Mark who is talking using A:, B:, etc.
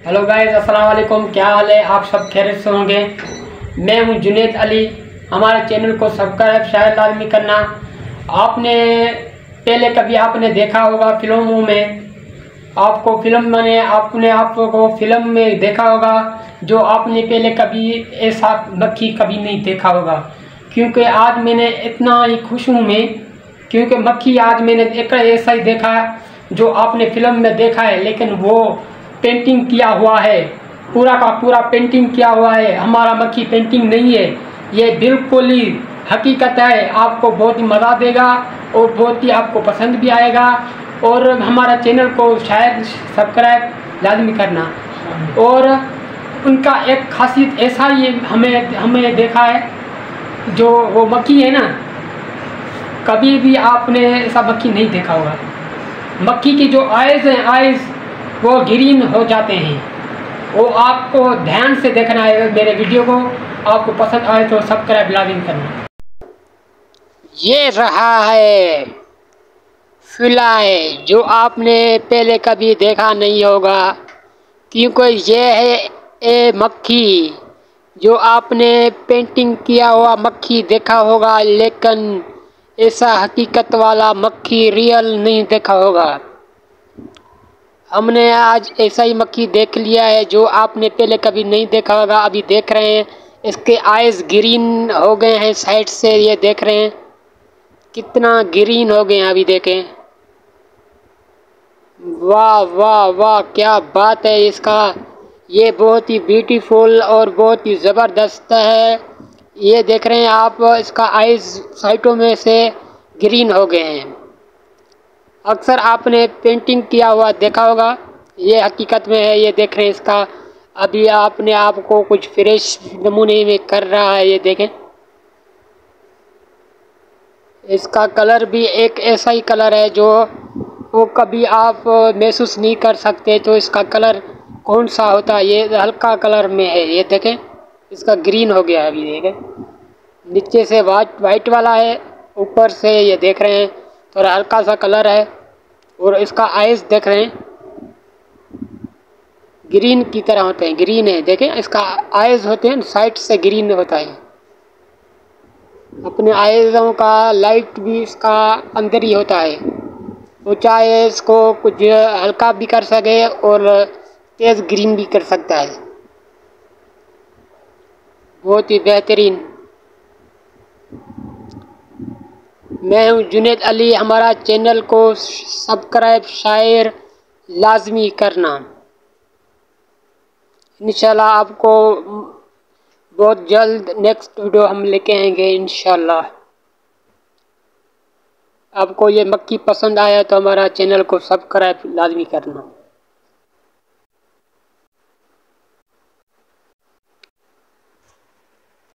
A: Hello guys, अस्सलाम वालेकुम। क्या हाल है? आप सब खैरियत से होंगे। मैं हूं जुनेद अली। हमारे चैनल को सब्सक्राइब शायद लाजमी करना। आपने पहले कभी आपने देखा होगा फिल्मों में, आपको फिल्म में देखा होगा, जो आपने पहले कभी ऐसा मक्खी कभी नहीं देखा होगा। क्योंकि आज मैंने इतना ही खुश हूँ मैं, क्योंकि मक्खी आज मैंने एक ऐसा ही देखा जो आपने फिल्म में देखा है, लेकिन वो पेंटिंग किया हुआ है, पूरा का पूरा पेंटिंग किया हुआ है। हमारा मक्खी पेंटिंग नहीं है, ये बिल्कुल ही हकीकत है। आपको बहुत ही मज़ा देगा और बहुत ही आपको पसंद भी आएगा। और हमारा चैनल को शायद सब्सक्राइब लाजमी करना। और उनका एक खासियत ऐसा ही हमें देखा है, जो वो मक्खी है ना, कभी भी आपने ऐसा मक्खी नहीं देखा होगा। मक्खी की जो आइज़ हैं, आइज़ वो ग्रीन हो जाते हैं। वो आपको ध्यान से देखना है मेरे वीडियो को। आपको पसंद आए तो सब्सक्राइब लाजिम करना। ये रहा है फिलाए, जो आपने पहले कभी देखा नहीं होगा, क्योंकि ये है ए मक्खी जो आपने पेंटिंग किया हुआ मक्खी देखा होगा, लेकिन ऐसा हकीकत वाला मक्खी रियल नहीं देखा होगा। हमने आज ऐसा ही मक्खी देख लिया है जो आपने पहले कभी नहीं देखा होगा। अभी देख रहे हैं, इसके आइज़ ग्रीन हो गए हैं साइड से। ये देख रहे हैं कितना ग्रीन हो गए हैं। अभी देखें, वाह वाह वाह, क्या बात है इसका। ये बहुत ही ब्यूटीफुल और बहुत ही ज़बरदस्त है। ये देख रहे हैं आप, इसका आइज़ साइडों में से ग्रीन हो गए हैं। अक्सर आपने पेंटिंग किया हुआ देखा होगा, ये हकीकत में है। ये देख रहे हैं इसका, अभी आपने आपको कुछ फ्रेश नमूने में कर रहा है। ये देखें, इसका कलर भी एक ऐसा ही कलर है जो वो कभी आप महसूस नहीं कर सकते। तो इसका कलर कौन सा होता है, ये हल्का कलर में है। ये देखें, इसका ग्रीन हो गया है। अभी देखें, नीचे से वाइट वाला है, ऊपर से ये देख रहे हैं थोड़ा हल्का सा कलर है। और इसका आइज़ देख रहे हैं ग्रीन की तरह होते हैं, ग्रीन है। देखें, इसका आइज़ होते हैं साइड से ग्रीन होता है। अपने आइज़ों का लाइट भी इसका अंदर ही होता है। वो चाहे इसको कुछ हल्का भी कर सके और तेज़ ग्रीन भी कर सकता है। बहुत ही बेहतरीन। मैं हूँ जुनेद अली। हमारा चैनल को सब्सक्राइब शायर लाजमी करना। इंशाल्लाह आपको बहुत जल्द नेक्स्ट वीडियो हम लेके आएंगे इंशाल्लाह। आपको ये मक्खी पसंद आया तो हमारा चैनल को सब्सक्राइब लाजमी करना।